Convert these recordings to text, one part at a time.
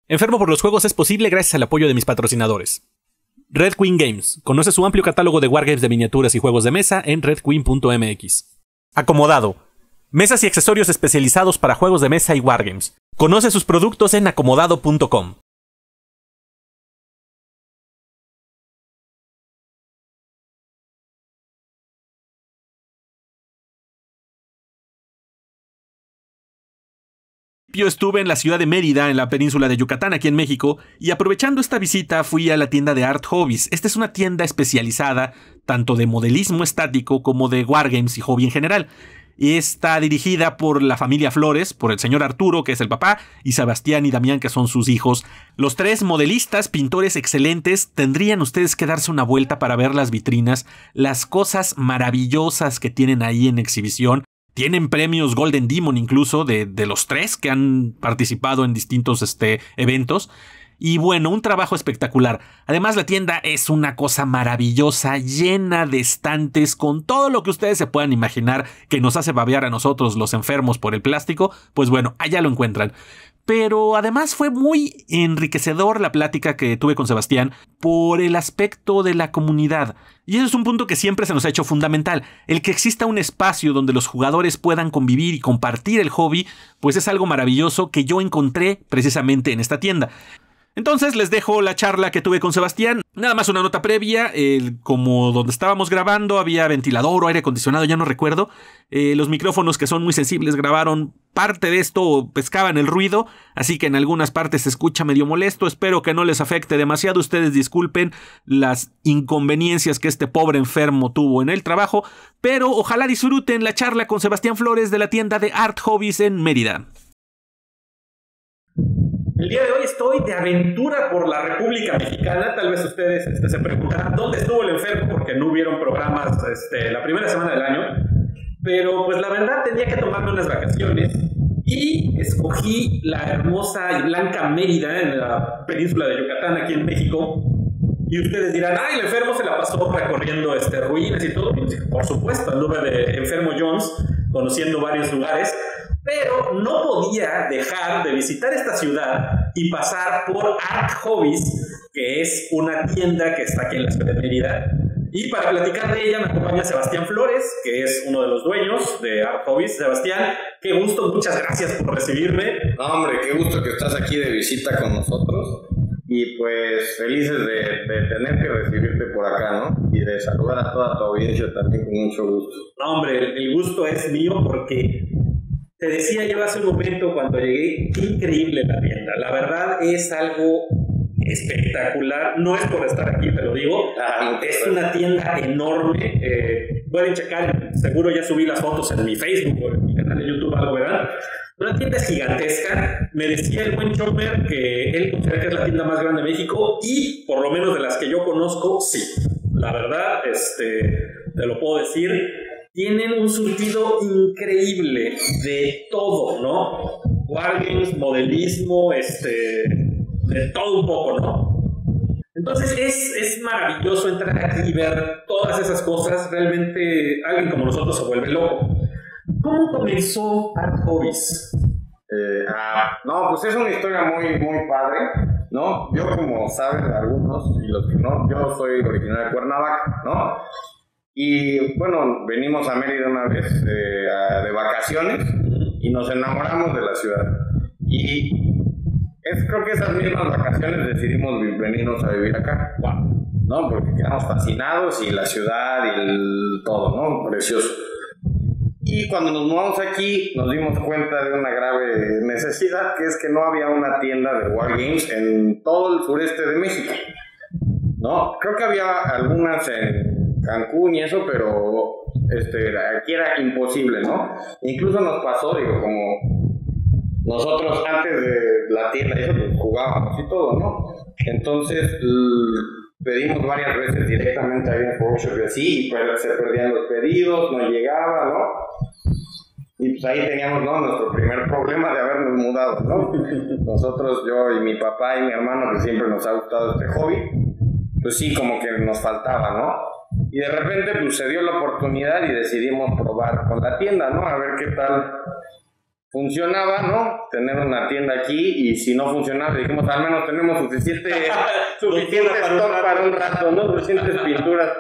Enfermo por los juegos es posible gracias al apoyo de mis patrocinadores. Red Queen Games. Conoce su amplio catálogo de wargames de miniaturas y juegos de mesa en redqueen.mx. Acomodado. Mesas y accesorios especializados para juegos de mesa y wargames. Conoce sus productos en acomodado.com. Yo estuve en la ciudad de Mérida, en la península de Yucatán, aquí en México, y aprovechando esta visita fui a la tienda de Art Hobbies. Esta es una tienda especializada tanto de modelismo estático como de wargames y hobby en general. Está dirigida por la familia Flores, por el señor Arturo, que es el papá, y Sebastián y Damián, que son sus hijos. Los tres modelistas, pintores excelentes. Tendrían ustedes que darse una vuelta para ver las vitrinas, las cosas maravillosas que tienen ahí en exhibición. Tienen premios Golden Demon incluso de los tres que han participado en distintos eventos. Y bueno, un trabajo espectacular. Además, la tienda es una cosa maravillosa, llena de estantes con todo lo que ustedes se puedan imaginar que nos hace babear a nosotros los enfermos por el plástico. Pues bueno, allá lo encuentran. Pero además fue muy enriquecedor la plática que tuve con Sebastián por el aspecto de la comunidad. Y eso es un punto que siempre se nos ha hecho fundamental. El que exista un espacio donde los jugadores puedan convivir y compartir el hobby, pues es algo maravilloso que yo encontré precisamente en esta tienda. Entonces les dejo la charla que tuve con Sebastián. Nada más una nota previa, como donde estábamos grabando había ventilador o aire acondicionado, ya no recuerdo. Los micrófonos, que son muy sensibles, grabaron parte de esto o pescaban el ruido, así que en algunas partes se escucha medio molesto. Espero que no les afecte demasiado. Ustedes disculpen las inconveniencias que este pobre enfermo tuvo en el trabajo, pero ojalá disfruten la charla con Sebastián Flores de la tienda de Art Hobbies en Mérida. El día de hoy estoy de aventura por la República Mexicana. Tal vez ustedes se preguntarán dónde estuvo el enfermo, porque no hubieron programas la primera semana del año. Pero pues la verdad tenía que tomarme unas vacaciones y escogí la hermosa y blanca Mérida en la península de Yucatán, aquí en México. Y ustedes dirán, el enfermo se la pasó recorriendo ruinas y todo. Y por supuesto, anduve de enfermo Jones, conociendo varios lugares. Pero no podía dejar de visitar esta ciudad y pasar por Art Hobbies, que es una tienda que está aquí en la ciudad de Mérida. Y para platicar de ella me acompaña Sebastián Flores, que es uno de los dueños de Art Hobbies. Sebastián, qué gusto, muchas gracias por recibirme. No, hombre, qué gusto que estás aquí de visita con nosotros. Y pues felices de tener que recibirte por acá, ¿no? Y de saludar a toda tu audiencia también con mucho gusto. No, hombre, el gusto es mío porque... Te decía yo hace un momento cuando llegué, qué increíble la tienda. La verdad es algo espectacular. No es por estar aquí, te lo digo. Es una tienda enorme. Pueden checar, seguro ya subí las fotos en mi Facebook o en mi canal de YouTube, algo verán. Una tienda gigantesca. Me decía el buen Chomper que él considera que es la tienda más grande de México y por lo menos de las que yo conozco, sí. La verdad, te lo puedo decir. Tienen un surtido increíble de todo, ¿no? Wargames, modelismo, de todo un poco, ¿no? Entonces es maravilloso entrar aquí y ver todas esas cosas. Realmente alguien como nosotros se vuelve loco. ¿Cómo comenzó Art Hobbies? No, pues es una historia muy, muy padre, ¿no? Yo, como saben algunos y los que no, yo soy originario de Cuernavaca, ¿no? Y bueno, venimos a Mérida una vez de vacaciones y nos enamoramos de la ciudad. Y creo que esas mismas vacaciones decidimos venirnos a vivir acá, ¿no? Porque quedamos fascinados y la ciudad y todo, ¿no? Precioso. Y cuando nos mudamos aquí nos dimos cuenta de una grave necesidad, que es que no había una tienda de Wargames en todo el sureste de México, ¿no? Creo que había algunas en Cancún y eso, pero aquí era imposible, ¿no? Incluso nos pasó, como nosotros antes de la tienda eso, pues, jugábamos y todo, ¿no? Entonces pedimos varias veces directamente ahí en el workshop y así, y pues se perdían los pedidos, no llegaba, ¿no? Y pues ahí teníamos, ¿no?, nuestro primer problema de habernos mudado, ¿no? Nosotros, yo y mi papá y mi hermano, que siempre nos ha gustado este hobby, pues sí, como que nos faltaba, ¿no? Y de repente pues se dio la oportunidad y decidimos probar con la tienda, ¿no? A ver qué tal funcionaba, ¿no? Tener una tienda aquí, y si no funcionaba, dijimos, al menos tenemos suficiente stock para un rato, ¿no? Suficientes pinturas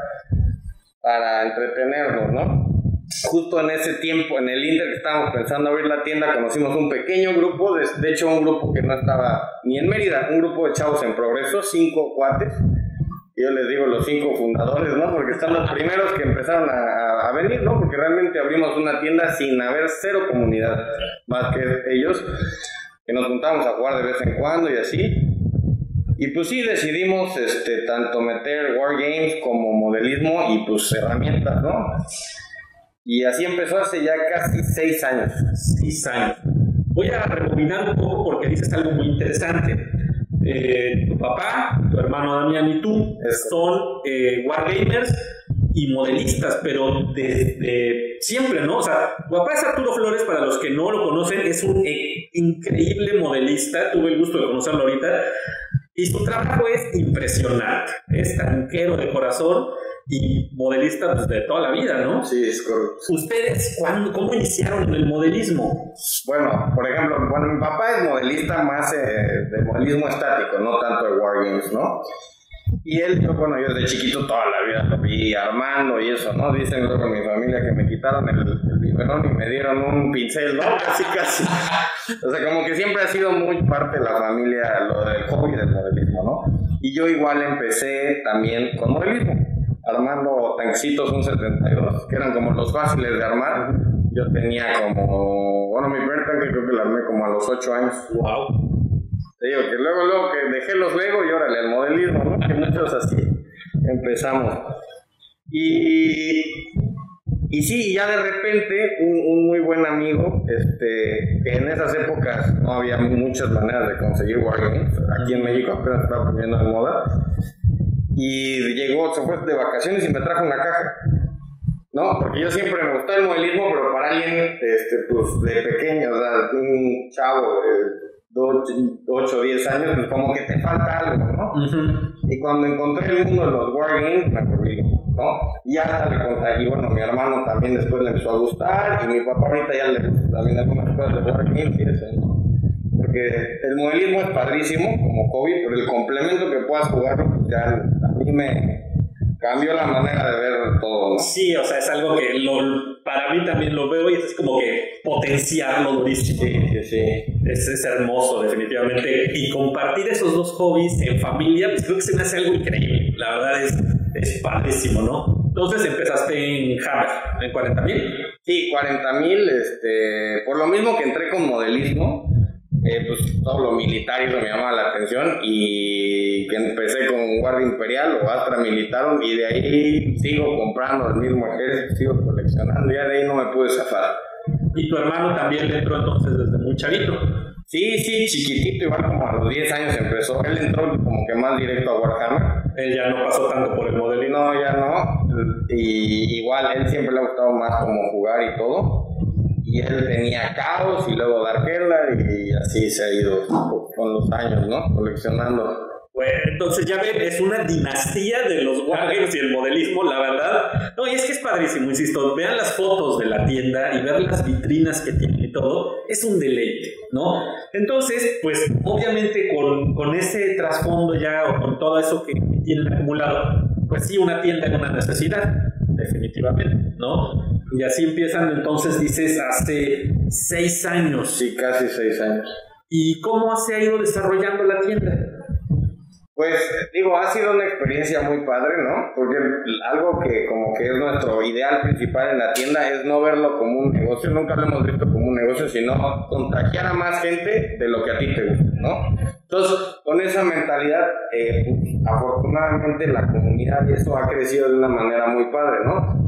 para entretenernos, ¿no? Justo en ese tiempo, en el Inter que estábamos pensando abrir la tienda, conocimos un pequeño grupo, de hecho un grupo que no estaba ni en Mérida, un grupo de chavos en progreso, 5 cuates. Yo les digo los 5 fundadores, ¿no? Porque están los primeros que empezaron a venir, ¿no? Porque realmente abrimos una tienda sin haber cero comunidad, más que ellos, que nos juntábamos a jugar de vez en cuando y así. Y pues sí, decidimos tanto meter wargames como modelismo y pues herramientas, ¿no? Y así empezó hace ya casi 6 años. 6 años. Voy a rebobinar un poco porque dices algo muy interesante. Tu papá, tu hermano Damián y tú son wargamers y modelistas, pero desde siempre, ¿no? O sea, tu papá es Arturo Flores, para los que no lo conocen, es un increíble modelista, tuve el gusto de conocerlo ahorita, y su trabajo es impresionante, es tanquero de corazón y modelista pues, de toda la vida, ¿no? Sí, es correcto. ¿Ustedes cómo iniciaron en el modelismo? Bueno, por ejemplo, mi papá es modelista más de modelismo estático, no tanto de wargames, ¿no? Y él, yo desde chiquito toda la vida lo vi armando y eso, ¿no? Dicen luego en mi familia que me quitaron el biberón y me dieron un pincel, ¿no? Casi. O sea, como que siempre ha sido muy parte de la familia lo del hobby del modelismo, ¿no? Y yo igual empecé también con modelismo, armando tanquecitos 1.72, que eran como los fáciles de armar. Yo tenía mi primer tanque creo que lo armé como a los 8 años. ¡Wow! Te digo que luego que dejé los Lego y órale, al modelismo, ¿no? Que muchos así empezamos. Y sí, ya de repente un muy buen amigo, que en esas épocas no había muchas maneras de conseguir wargames, aquí en México apenas estaba poniendo de moda, y llegó, se fue de vacaciones y me trajo una caja, ¿no? Porque yo siempre me gustaba el modelismo, pero para alguien, pues de pequeño, o sea, un chavo de 8 o 10 años, pues como que te falta algo, ¿no? Uh-huh. Y cuando encontré el mundo de los wargames, me volví, ¿no? Y hasta le conté, y bueno, mi hermano también después le empezó a gustar, y mi papá ahorita ya le gusta también algunas cosas de wargames y eso, ¿no? Porque el modelismo es padrísimo como hobby, pero el complemento que puedas jugar, pues ya a mí me cambió la manera de ver todo, ¿no? Sí, o sea, es algo que para mí también lo veo y es como que potenciarlo durísimo. Sí. Es hermoso, definitivamente. Y compartir esos dos hobbies en familia, pues creo que se me hace algo increíble. La verdad es padrísimo, ¿no? Entonces empezaste en Hammer, en 40,000. Sí, 40,000, por lo mismo que entré con modelismo, pues todo lo militar y eso me llamaba la atención, y que empecé con Guardia Imperial o Astra Militarum, y de ahí sigo comprando el mismo ejército, sigo coleccionando, ya de ahí no me pude zafar. ¿Y tu hermano también le entró entonces desde muy chavito? Sí, chiquitito, igual como a los 10 años empezó. Él entró como que más directo a Warhammer. Él ya no pasó tanto por el modelismo. No, ya no. Y igual, él siempre le ha gustado más como jugar y todo. Y él tenía Caos y luego Darkella, y así se ha ido con los años, ¿no? Coleccionando. Bueno, entonces ya ven, es una dinastía de los wargames y el modelismo, la verdad. No, y es que es padrísimo, insisto, vean las fotos de la tienda y ver las vitrinas que tiene y todo, es un deleite, ¿no? Entonces, pues obviamente con ese trasfondo ya, o con todo eso que tienen acumulado, pues sí, una tienda es una necesidad, definitivamente, ¿no? Y así empiezan, entonces dices, hace 6 años. Sí, casi 6 años. ¿Y cómo se ha ido desarrollando la tienda? Pues, digo, ha sido una experiencia muy padre, ¿no? Porque algo que como que es nuestro ideal principal en la tienda es no verlo como un negocio, nunca lo hemos visto como un negocio, sino contagiar a más gente de lo que a ti te gusta, ¿no? Entonces, con esa mentalidad, afortunadamente la comunidad y eso ha crecido de una manera muy padre, ¿no?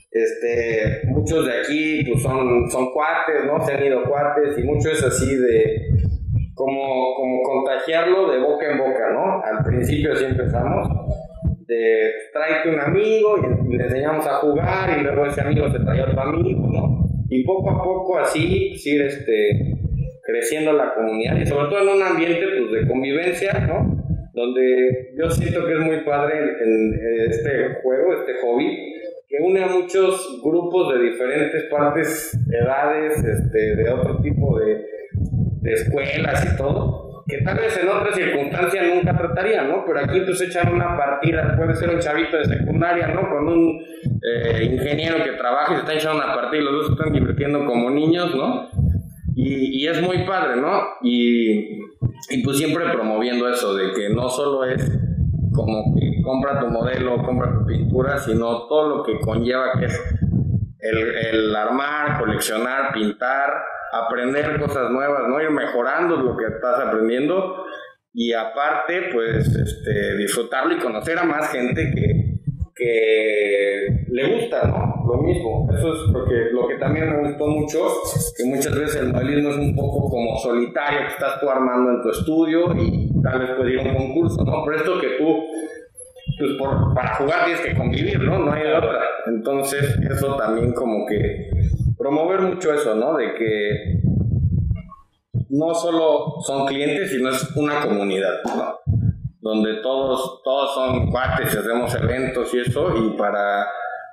Muchos de aquí pues son cuates, ¿no? Se han ido cuates, y mucho es así de como contagiarlo de boca en boca, ¿no? Al principio así empezamos, de tráete un amigo y le enseñamos a jugar, y luego ese amigo se trae a otro amigo, ¿no? Y poco a poco así ir creciendo la comunidad, y sobre todo en un ambiente pues de convivencia, ¿no? Donde yo siento que es muy padre en este juego, este hobby, que une a muchos grupos de diferentes partes, edades, de otro tipo de escuelas y todo, que tal vez en otras circunstancias nunca tratarían, ¿no? Pero aquí pues echan una partida, puede ser un chavito de secundaria, ¿no? Con un ingeniero que trabaja y se está echando una partida y los dos se están divirtiendo como niños, ¿no? Y es muy padre, ¿no? Y pues siempre promoviendo eso, de que no solo es como que compra tu modelo, compra tu pintura, sino todo lo que conlleva, que es el armar, coleccionar, pintar, aprender cosas nuevas, ¿no? Ir mejorando lo que estás aprendiendo y aparte, pues, disfrutarlo y conocer a más gente que le gusta, ¿no? Lo mismo. Eso es lo que también me gustó mucho, que muchas veces el modelismo es un poco como solitario, que estás tú armando en tu estudio y tal vez puedes ir a un concurso, ¿no? Pero esto que tú, pues para jugar tienes que convivir, ¿no? No hay de otra. Entonces, eso también como que promover mucho eso, ¿no? De que no solo son clientes, sino es una comunidad, ¿no? Donde todos son cuates y hacemos eventos y eso, y para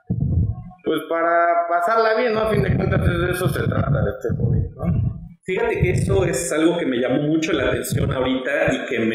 pasarla bien, ¿no? A fin de cuentas de eso se trata de este hobby, ¿no? Fíjate que eso es algo que me llamó mucho la atención ahorita y que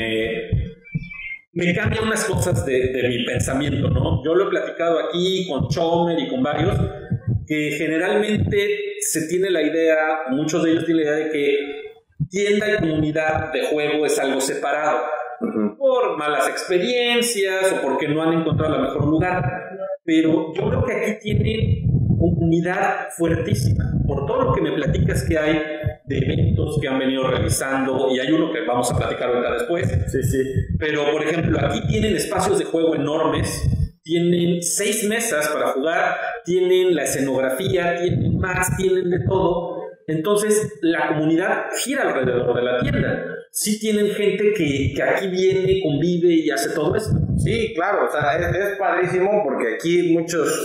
me cambia unas cosas de mi pensamiento, ¿no? Yo lo he platicado aquí con Chomer y con varios, que generalmente se tiene la idea, muchos de ellos tienen la idea de que tienda y comunidad de juego es algo separado, por malas experiencias o porque no han encontrado el mejor lugar, pero yo creo que aquí tiene comunidad fuertísima, por todo lo que me platicas que hay de eventos que han venido realizando, y hay uno que vamos a platicar ahorita después. Sí. Pero, por ejemplo, aquí tienen espacios de juego enormes, tienen 6 mesas para jugar, tienen la escenografía, tienen Max, tienen de todo. Entonces, la comunidad gira alrededor de la tienda. Sí tienen gente que aquí viene, convive y hace todo esto. Sí, claro, o sea, es padrísimo porque aquí muchos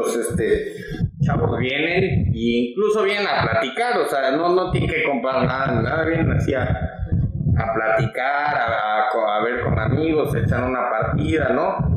chavos vienen e incluso vienen a platicar, o sea, no tienen que comprar nada, vienen así a platicar, a ver con amigos, echan una partida, ¿no?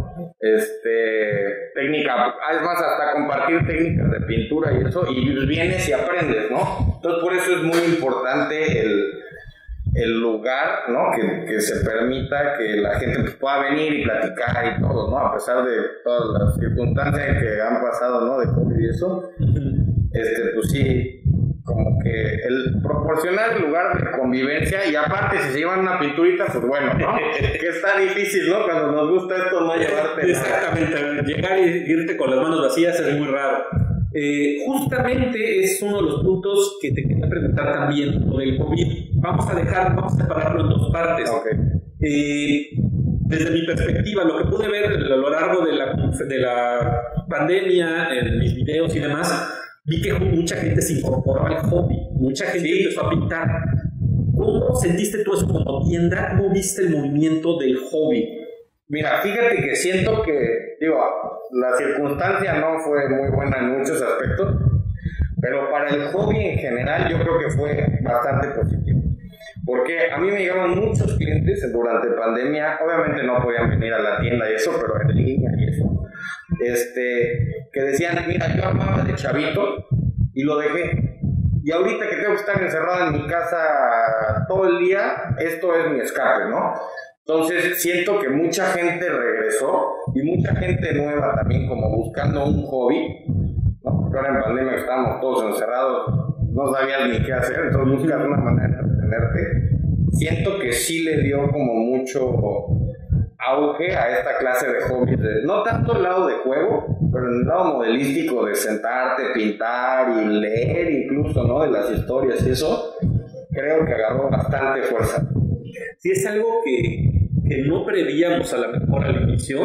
Técnica, es más, hasta compartir técnicas de pintura y eso, y vienes y aprendes, ¿no? Entonces, por eso es muy importante el lugar, ¿no? Que se permita que la gente pueda venir y platicar y todo, ¿no? A pesar de todas las circunstancias que han pasado, ¿no? De COVID y eso, pues sí, como que el proporcionar el lugar de convivencia, y aparte si se llevan una pinturita, pues bueno, ¿no? Que está difícil, ¿no? Cuando nos gusta esto, no llevarte. Exactamente, llegar y irte con las manos vacías es muy raro. Justamente es uno de los puntos que te quería preguntar también, lo del COVID. Vamos a separarlo en 2 partes. Okay. Desde mi perspectiva, lo que pude ver a lo largo de la pandemia, en mis videos y demás, vi que mucha gente se incorporó al hobby, mucha gente empezó a pintar. ¿Cómo sentiste tú eso como tienda? ¿Cómo viste el movimiento del hobby? Mira, fíjate que siento que, la circunstancia no fue muy buena en muchos aspectos, pero para el hobby en general yo creo que fue bastante positivo. Porque a mí me llegaron muchos clientes durante pandemia, obviamente no podían venir a la tienda y eso, pero en línea y eso, que decían, mira, yo armaba de chavito y lo dejé. Y ahorita que tengo que estar encerrado en mi casa todo el día, esto es mi escape, ¿no? Entonces siento que mucha gente regresó y mucha gente nueva también como buscando un hobby, ¿no? Porque ahora en pandemia estábamos todos encerrados, no sabías ni qué hacer, entonces buscas una manera de entretenerte. Siento que sí le dio como mucho auge a esta clase de hobbies, no tanto el lado de juego, pero en el lado modelístico de sentarte, pintar y leer incluso, ¿no? De las historias y eso, creo que agarró bastante fuerza. Sí, es algo que no prevíamos a lo mejor al inicio,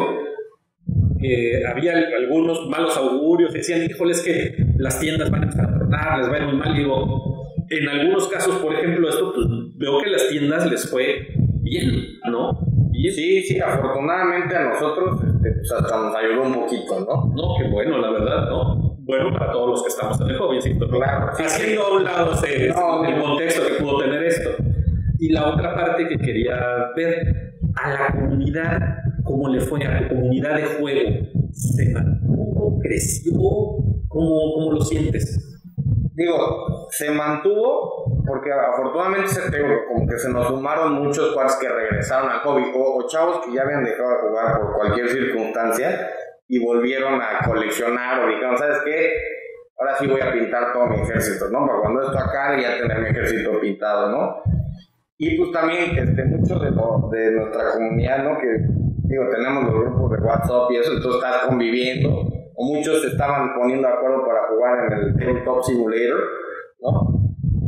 que había algunos malos augurios, decían, híjoles, que las tiendas van a tronar, les va a ir muy mal. Digo, en algunos casos, por ejemplo, esto, pues veo que las tiendas les fue bien, ¿no? Bien. Sí, afortunadamente a nosotros pues hasta nos ayudó un poquito, ¿no? No, qué bueno, la verdad, ¿no? Bueno, para todos los que estamos en el hobby, ¿sí? Claro. Haciendo a un lado el contexto que pudo tener esto. Y la otra parte que quería ver, a la comunidad, ¿Cómo le fue a tu comunidad de juego? ¿Se mantuvo? ¿Creció? ¿Cómo lo sientes? Digo, se mantuvo porque afortunadamente como que se nos sumaron muchos cuates que regresaron al hobby o chavos que ya habían dejado de jugar por cualquier circunstancia y volvieron a coleccionar o dijeron, ¿sabes qué? Ahora sí voy a pintar todo mi ejército, ¿no? Para cuando esto acabe ya tener mi ejército pintado, ¿no? Y pues también muchos de nuestra comunidad, ¿no? Que digo, tenemos los grupos de WhatsApp y eso, entonces estás conviviendo, o muchos se estaban poniendo de acuerdo para jugar en el Tabletop Simulator, ¿no?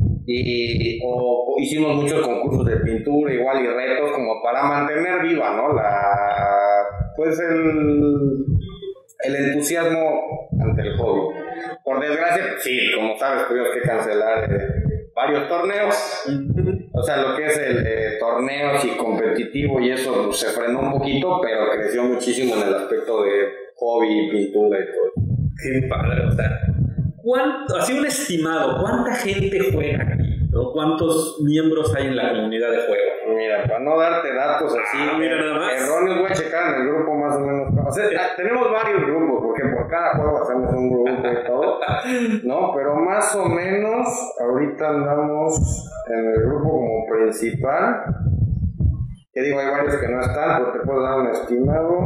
O hicimos muchos concursos de pintura igual y retos como para mantener viva, ¿no? Pues el entusiasmo ante el hobby. Por desgracia, sí, como sabes, tuvimos que cancelar varios torneos. O sea, lo que es el torneos y competitivo y eso pues, se frenó un poquito, pero creció muchísimo en el aspecto de hobby, pintura y todo. Qué padre, o sea, así un estimado, ¿cuánta gente juega aquí? ¿No? ¿Cuántos miembros hay en la comunidad de juego? Mira, para no darte datos así, mira nada más. erróneos, voy a checar en el grupo más o menos. O sea, tenemos varios grupos, porque por cada juego hacemos un grupo y todo, ¿no? Pero más o menos, ahorita andamos en el grupo como principal, que digo, hay varios que no están, pero te puedo dar un estimado.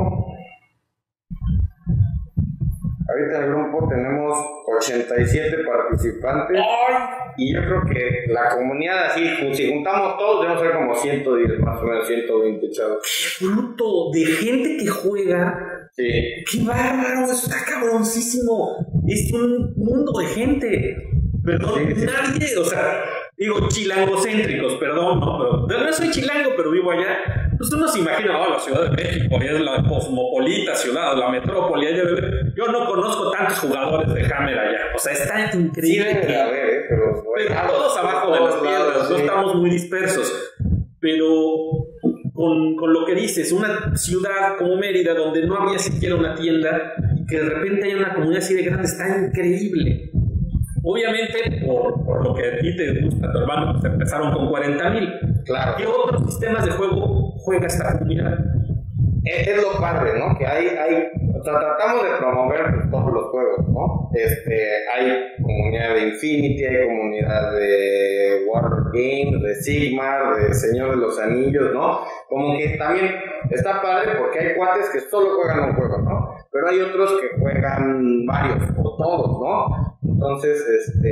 Ahorita en el grupo tenemos 87 participantes. Y yo creo que la comunidad así, si juntamos todos, debemos ser como 110, más o menos 120 chavos. Fruto de gente que juega. Sí. ¡Qué bárbaro! Está cabroncísimo. Es un mundo de gente. Perdón, sí. Nadie, o sea, digo, chilangocéntricos, perdón, no, pero no soy chilango, pero vivo allá. Pues uno se imagina, la Ciudad de México es la cosmopolita ciudad, la metrópoli. Yo no conozco tantos jugadores de Hammer allá. O sea, está increíble. Sí, pero todos abajo de las piedras, no estamos muy dispersos. Pero con lo que dices, una ciudad como Mérida, donde no había siquiera una tienda, y que de repente hay una comunidad así de grande, está increíble. Obviamente, por lo que a ti te gusta, tu hermano, pues empezaron con 40,000. Claro. ¿Qué otros sistemas de juego juega esta comunidad? Es lo padre, ¿no? Que hay o sea, tratamos de promover todos los juegos, ¿no? Hay comunidad de Infinity, hay comunidad de War Games, de Sigmar, de Señor de los Anillos, ¿no? Como que también está padre porque hay cuates que solo juegan un juego, ¿no? Pero hay otros que juegan varios, o todos, ¿no? Entonces,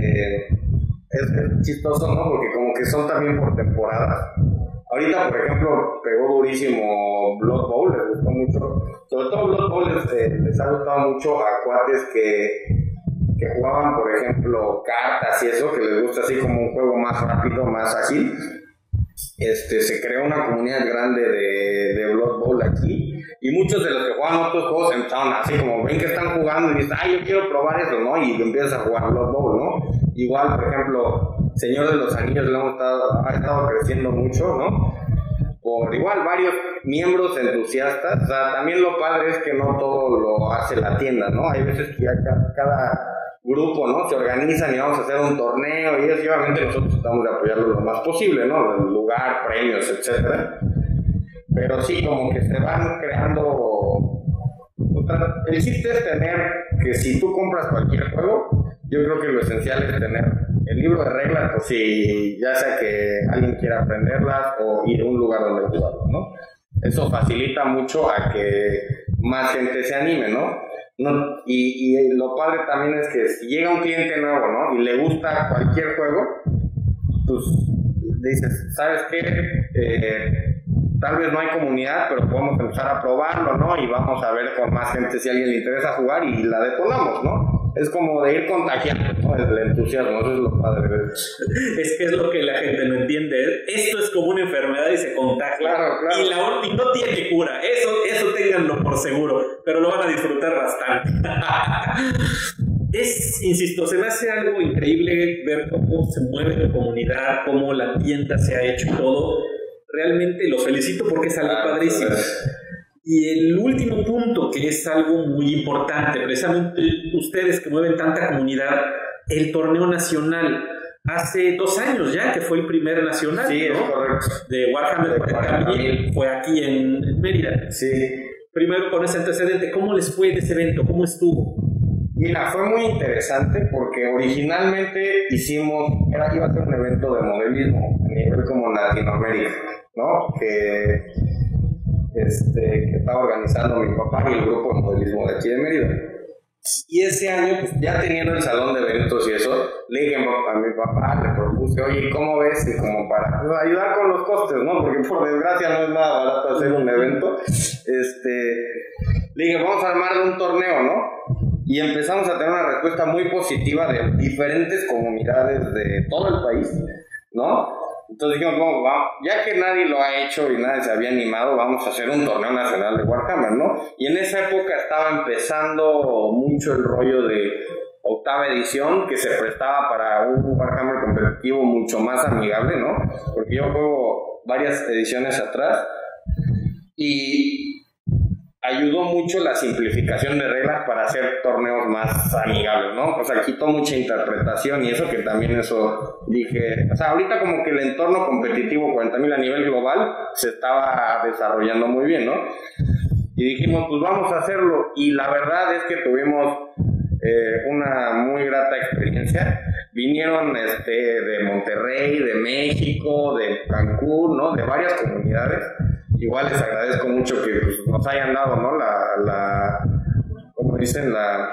es chistoso, ¿no? Porque como que son también por temporadas. Ahorita, por ejemplo, pegó durísimo Blood Bowl, les gustó mucho. Sobre todo Blood Bowl les ha gustado mucho a cuates que jugaban, por ejemplo, cartas y eso, que les gusta así como un juego más rápido, más ágil. Se creó una comunidad grande de Blood Bowl aquí. Y muchos de los que juegan otros juegos empezaron así como ven que están jugando y dicen, yo quiero probar eso, ¿no? Y empiezas a jugar Blood Bowl, ¿no? Igual, por ejemplo, Señor de los Anillos ha estado creciendo mucho, ¿no? Por igual varios miembros entusiastas. O sea, también lo padre es que no todo lo hace la tienda, ¿no? Hay veces que ya cada grupo, ¿no? Se organizan y vamos a hacer un torneo y eso, y obviamente nosotros tratamos de apoyarlo lo más posible, ¿no? El lugar, premios, etcétera. Pero sí, como que se van creando. El chiste es tener que si tú compras cualquier juego, yo creo que lo esencial es tener el libro de reglas, pues si ya sea que alguien quiera aprenderlas o ir a un lugar donde jugarlo, ¿no? Eso facilita mucho a que más gente se anime, ¿no? Y lo padre también es que si llega un cliente nuevo, ¿no? Y le gusta cualquier juego, pues dices, ¿sabes qué? Tal vez no hay comunidad, pero podemos empezar a probarlo, ¿no? Y vamos a ver con más gente si a alguien le interesa jugar y la detonamos, ¿no? Es como de ir contagiando, ¿no? El entusiasmo, eso es lo padre. Es que es lo que la gente no entiende. Esto es como una enfermedad y se contagia. Claro. Y no tiene cura. Eso ténganlo por seguro. Pero lo van a disfrutar bastante. Insisto, se me hace algo increíble ver cómo se mueve la comunidad, cómo la tienda se ha hecho y todo. Realmente los felicito porque es algo padrísimo. Y el último punto, que es algo muy importante, precisamente ustedes que mueven tanta comunidad, el torneo nacional. Hace 2 años ya que fue el primer nacional, sí, ¿no? Es correcto. De Warhammer 40,000, fue aquí en Mérida. Sí. primero con ese antecedente, ¿cómo les fue de ese evento? ¿Cómo estuvo? Mira, fue muy interesante porque originalmente iba a ser un evento de modelismo a nivel como Latinoamérica, ¿no? Que estaba organizando mi papá y el grupo de modelismo de aquí de Mérida. Y ese año, pues, ya teniendo el salón de eventos y eso, le dije a mi papá, le propuse, oye, ¿cómo ves? Y como para ayudar con los costes, ¿no? Porque por desgracia no es nada barato hacer un evento. Le dije, vamos a armar un torneo, ¿no? Y empezamos a tener una respuesta muy positiva de diferentes comunidades de todo el país, ¿no? Entonces dijimos, bueno, ya que nadie lo ha hecho y nadie se había animado, vamos a hacer un torneo nacional de Warhammer, ¿no? Y en esa época estaba empezando mucho el rollo de octava edición, que se prestaba para un Warhammer competitivo mucho más amigable, ¿no? Porque yo juego varias ediciones atrás y ayudó mucho la simplificación de reglas para hacer torneos más amigables, ¿no? O sea, quitó mucha interpretación y eso que también eso dije, o sea, ahorita como que el entorno competitivo 40.000 a nivel global se estaba desarrollando muy bien, ¿no? Y dijimos, pues vamos a hacerlo, y la verdad es que tuvimos una muy grata experiencia. Vinieron de Monterrey, de México, de Cancún, ¿no? De varias comunidades. Igual les agradezco mucho que pues, nos hayan dado, ¿no? ¿Cómo dicen? La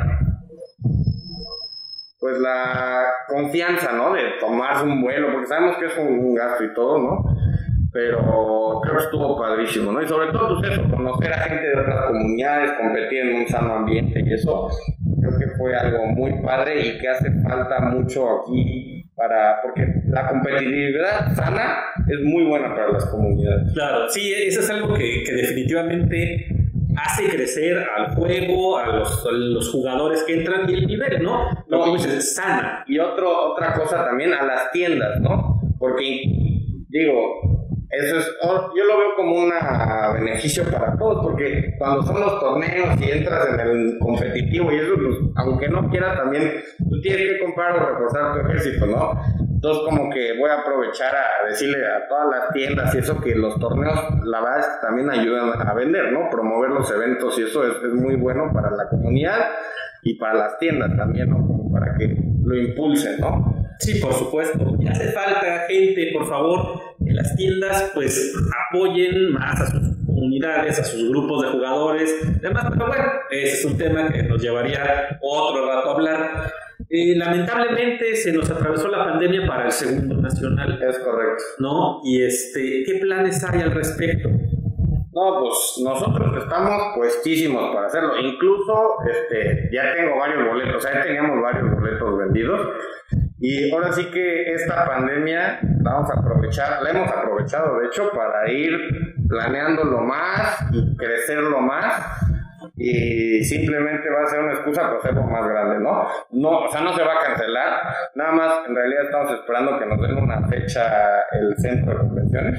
confianza, ¿no? De tomarse un vuelo, porque sabemos que es un gasto y todo, ¿no? Pero creo que estuvo padrísimo, ¿no? Y sobre todo, pues eso, conocer a gente de otras comunidades, competir en un sano ambiente y eso, creo que fue algo muy padre y que hace falta mucho aquí porque la competitividad sana es muy buena para las comunidades. Claro, sí, eso es algo que definitivamente hace crecer al juego, a los jugadores que entran y el nivel, ¿no? Lo que dices, sana. Y otra cosa también, a las tiendas, ¿no? Porque, digo, eso es, yo lo veo como un beneficio para todos, porque cuando son los torneos y entras en el competitivo y eso, pues, aunque no quieras, también tú tienes que comprar o reforzar tu ejército, ¿no? Entonces como que voy a aprovechar a decirle a todas las tiendas y eso, que los torneos, la verdad es que también ayudan a vender, ¿no? Promover los eventos y eso es muy bueno para la comunidad y para las tiendas también, ¿no? Como para que lo impulsen, ¿no? Sí, por supuesto. Y hace falta gente, por favor, en las tiendas, pues apoyen más a sus comunidades, a sus grupos de jugadores, demás, pero bueno, ese es un tema que nos llevaría otro rato a hablar. Lamentablemente se nos atravesó la pandemia para el segundo nacional. Es correcto. ¿No? Y ¿qué planes hay al respecto? No, pues nosotros estamos puestísimos para hacerlo. Incluso ya tengo varios boletos, o sea, ya teníamos varios boletos vendidos. Y ahora sí que esta pandemia la hemos aprovechado de hecho para ir planeándolo más y crecerlo más, y simplemente va a ser una excusa para hacerlo más grande, ¿no? No, o sea, no se va a cancelar, nada más en realidad estamos esperando que nos den una fecha el centro de convenciones.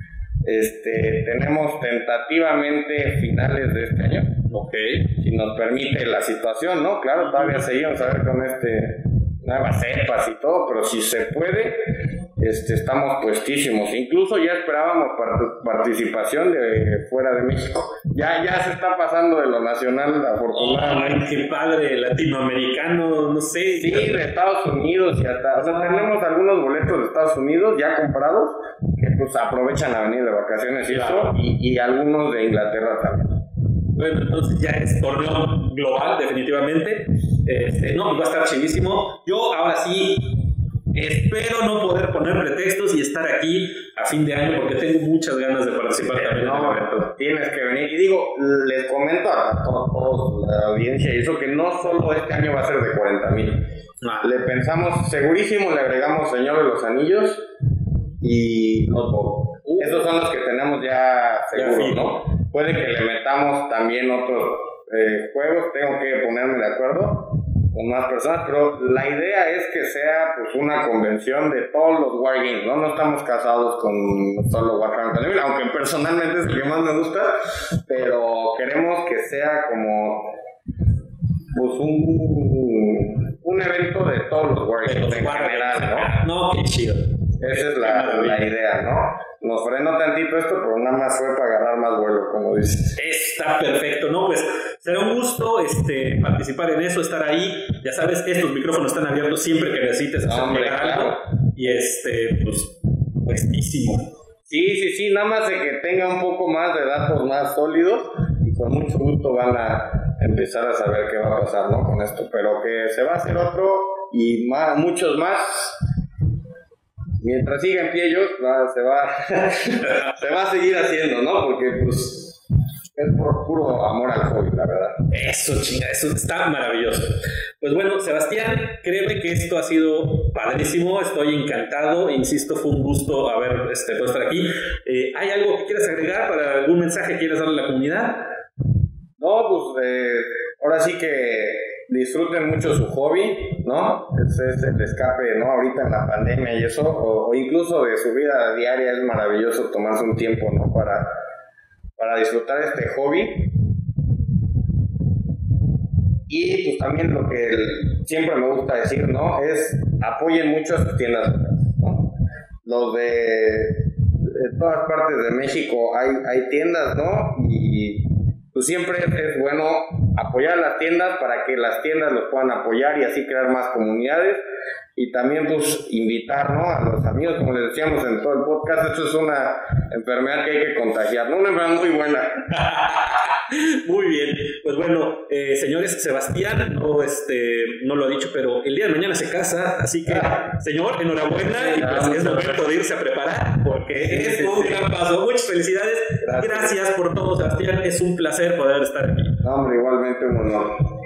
Tenemos tentativamente finales de este año, si nos permite la situación, ¿no? Claro, todavía seguimos a ver con nuevas cepas y todo, pero si se puede, estamos puestísimos. Incluso ya esperábamos participación de fuera de México. Ya se está pasando de lo nacional, afortunadamente. ¡Ay, qué padre! Latinoamericano, no sé. Sí, de Estados Unidos y hasta... O sea, tenemos algunos boletos de Estados Unidos ya comprados, que pues aprovechan a venir de vacaciones y claro. Eso, y algunos de Inglaterra también. Bueno, entonces ya es torneo global, definitivamente. No, va a estar chidísimo. Yo ahora sí espero no poder poner pretextos y estar aquí a fin de año, porque tengo muchas ganas de participar también. No, tienes que venir. Y digo, les comento a todos la audiencia y eso, que no solo este año va a ser de 40,000. Le pensamos, segurísimo, le agregamos Señor de los Anillos y Notebook. Esos son los que tenemos ya seguros, ¿no? Puede que le metamos también otros juegos, tengo que ponerme de acuerdo con más personas, pero la idea es que sea pues una convención de todos los Wargames, ¿no? No estamos casados con solo Warhammer, aunque personalmente es el que más me gusta, pero queremos que sea como pues un evento de todos los Wargames en general, ¿no? No, qué chido. Esa es la idea, ¿no? Nos frenó tantito esto, pero nada más fue para agarrar más vuelo, como dices. Está perfecto, ¿no? Pues será un gusto participar en eso, estar ahí. Ya sabes, estos micrófonos están abiertos siempre que necesites hacer algo. Y pues, puestísimo. Sí, nada más de que tenga un poco más de datos más sólidos y con mucho gusto van a empezar a saber qué va a pasar, ¿no? Con esto, pero que se va a hacer otro y muchos más. Mientras siga en pie ellos, se va a seguir haciendo, ¿no? Porque pues es por puro amor al hobby, la verdad. Eso está maravilloso. Pues bueno, Sebastián, créeme que esto ha sido padrísimo, estoy encantado, insisto, fue un gusto poder estar aquí. ¿Hay algo que quieras agregar, para algún mensaje que quieras darle a la comunidad? No, pues ahora sí que disfruten mucho su hobby, ¿no? Es el escape, ¿no? Ahorita en la pandemia y eso, o incluso de su vida diaria, es maravilloso tomarse un tiempo, ¿no? Para disfrutar este hobby. Y pues también lo que siempre me gusta decir, ¿no? Es apoyen mucho a sus tiendas, ¿no? Los de todas partes de México hay tiendas, ¿no? Y pues siempre es bueno apoyar a las tiendas para que las tiendas los puedan apoyar y así crear más comunidades. Y también pues invitar, ¿no? A los amigos, como les decíamos en todo el podcast, esto es una enfermedad que hay que contagiar, ¿no? Una enfermedad muy buena. Muy bien, pues bueno, señores, Sebastián no lo ha dicho, pero el día de mañana se casa, así que, señor, enhorabuena, y pues es momento de irse a preparar, porque es un gran paso. Muchas felicidades, gracias por todo, Sebastián, es un placer poder estar aquí. Hombre, igualmente un honor.